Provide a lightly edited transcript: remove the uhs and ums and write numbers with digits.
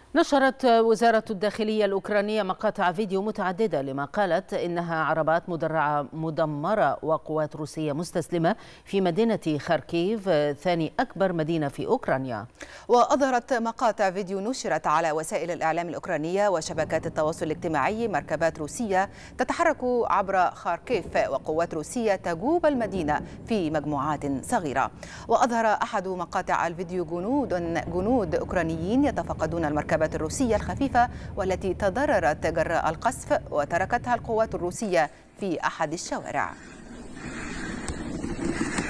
نشرت وزارة الداخلية الأوكرانية مقاطع فيديو متعددة لما قالت إنها عربات مدرعة مدمرة وقوات روسية مستسلمة في مدينة خاركيف، ثاني أكبر مدينة في أوكرانيا. وأظهرت مقاطع فيديو نشرت على وسائل الإعلام الأوكرانية وشبكات التواصل الاجتماعي مركبات روسية تتحرك عبر خاركيف وقوات روسية تجوب المدينة في مجموعات صغيرة. وأظهر أحد مقاطع الفيديو جنود أوكرانيين يتفقدون المركبات الروسية الخفيفة والتي تضررت جراء القصف وتركتها القوات الروسية في أحد الشوارع.